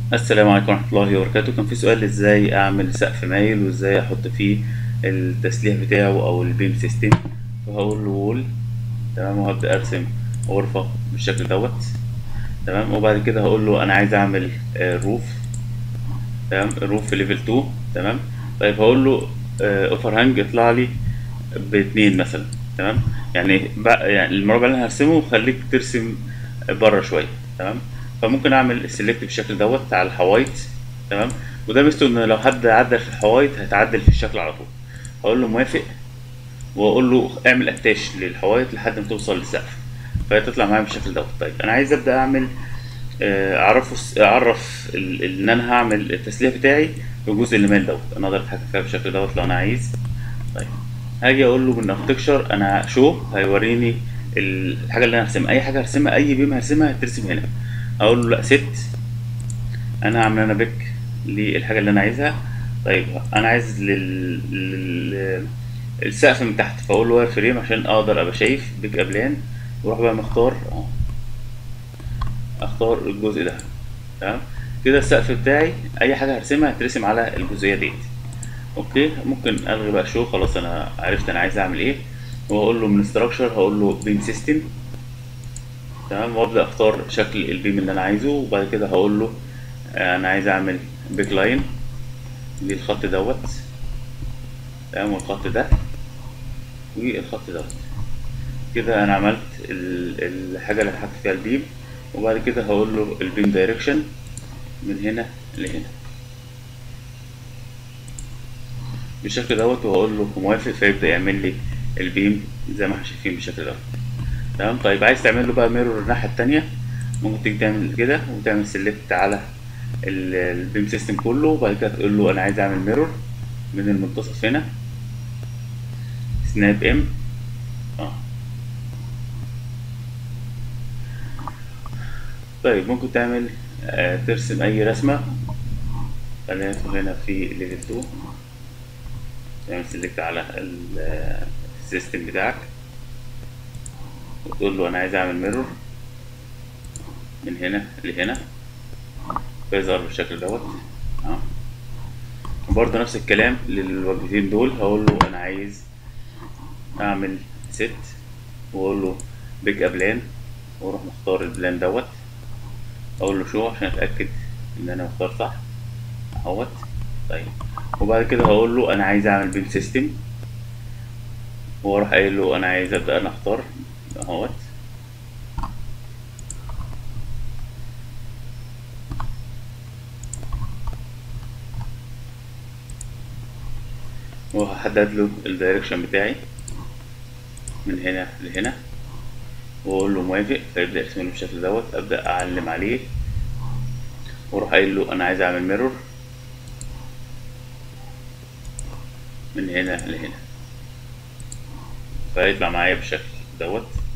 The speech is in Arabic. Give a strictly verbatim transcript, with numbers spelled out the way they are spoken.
السلام عليكم ورحمة الله وبركاته. كان في سؤال ازاي اعمل سقف مايل وازاي احط فيه التسليح بتاعه او البيم سيستم. فهقول له وول، تمام، وهبدأ ارسم غرفة بالشكل دوت. تمام، وبعد كده هقول له انا عايز اعمل آه، روف. تمام، الروف في ليفل اتنين. تمام. طيب هقول له اوفر هانج اطلع لي باتنين مثلا. تمام. يعني بقى يعني المربع اللي انا هرسمه خليك ترسم بره شويه. تمام. فممكن اعمل السلكت بالشكل دوت على الحوايط. تمام. وده ميزته ان لو حد عدل في الحوايط هيتعدل في الشكل على طول. هقول له موافق، واقول له اعمل اتاش للحوايط لحد ما توصل للسقف، فهي تطلع معايا بالشكل دوت. طيب انا عايز ابدا اعمل آه، اعرفه اعرف ال- ال- ان انا هعمل التسليح بتاعي في الجزء اللي مال دوت. انا اقدر اتحكم فيها بالشكل دوت لو انا عايز. طيب هاجي اقول له من اركتكشر انا شو هيوريني الحاجه اللي انا هرسمها. اي حاجه هرسمها، اي بيم هرسمها هترسم هنا. اقول له لا ست، انا هعمل انا بيك للحاجه اللي انا عايزها. طيب انا عايز لل... لل... السقف من تحت، فاقول له واير فريم عشان اقدر ابقى شايف بيك ابلان. واروح بقى مختار اه اختار الجزء ده. تمام. كده السقف بتاعي اي حاجه هرسمها هترسم على الجزئيه ديت. اوكي، ممكن الغي بقى شو، خلاص انا عرفت انا عايز اعمل ايه. واقول له من ستراكشر هقول له بيم سيستم. تمام، وابدا اختار شكل البيم اللي انا عايزه، وبعد كده هقول له آه، انا عايز اعمل بيك لاين للخط دوت. تمام، والخط ده والخط دوت. كده انا عملت ال- الحاجه اللي هحط فيها البيم. وبعد كده هقول له البيم دايركشن من هنا لهنا بالشكل دوت، وهقول له موافق، فيبدا يعمل لي البيم زي ما احنا شايفين بالشكل دوت. تمام. طيب عايز تعمل له بقى ميرور الناحيه التانيه، ممكن تيجي تعمل كده وتعمل سيلكت على ال- البيم سيستم كله، وبعد كده تقول له انا عايز اعمل ميرور من المنتصف هنا، سناب ام. اه طيب ممكن تعمل آه ترسم اي رسمه. خلينا ندخل هنا في ليفل اتنين، تعمل سيلكت على ال- آه، السيستم بتاعك، وتقول له انا عايز اعمل ميرور من هنا لهنا، فيظهر بالشكل دوت. اه وبرضه نفس الكلام للوجهتين دول، هقول له انا عايز اعمل ست، واقول له بيك ابلان، واروح مختار البلان دوت. اقول له شو عشان اتاكد ان انا مختار صح اهوت. طيب وبعد كده هقول له انا عايز اعمل بيم سيستم، واروح قايل له انا عايز ابدا انا اختار اهوت. وهحدد له الدايركشن بتاعي من هنا لهنا، واقول له موافق، فيبدا يرسم لي بالشكل دوت. ابدا اعلم عليه، واروح قايل له انا عايز اعمل ميرور من هنا لهنا، فيطلع معايا بالشكل دوت.